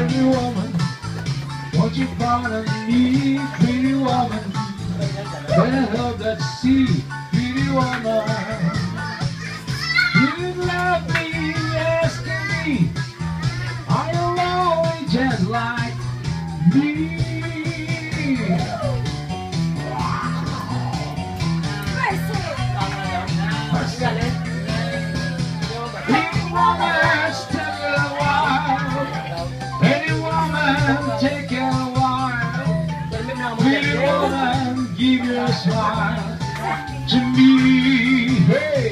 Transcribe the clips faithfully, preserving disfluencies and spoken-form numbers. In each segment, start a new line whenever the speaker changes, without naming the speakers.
Pretty woman, won't you pardon me? Pretty woman, better help that sea. Pretty woman, you love me, asking me, are you lonely just like me? Pretty woman, step it a while. Pretty woman, take it a while. Pretty woman, give your smile to me. Hey,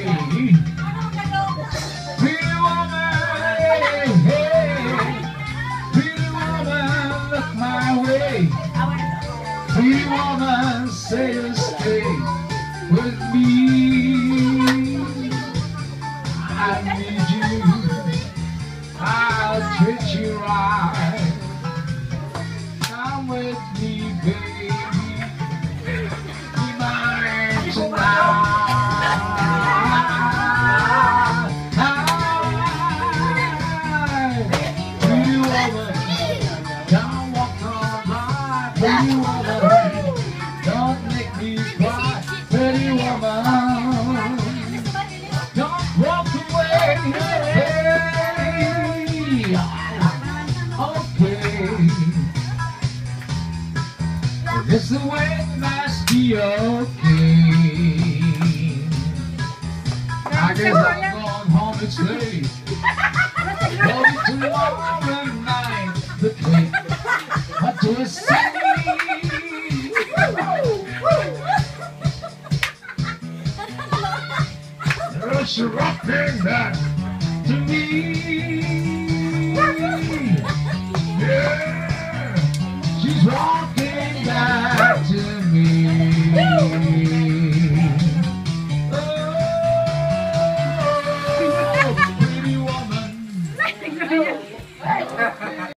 pretty woman, hey, hey. Pretty woman, look my way. Pretty woman, say you'll stay with me. I need you, I'll treat you right. Come with me, baby, be mine tonight. Pretty woman, don't walk on by. Pretty woman, don't make me cry. Pretty woman, don't walk away. Hey, okay, this the way it must be okay. I guess I'm going home, it's late.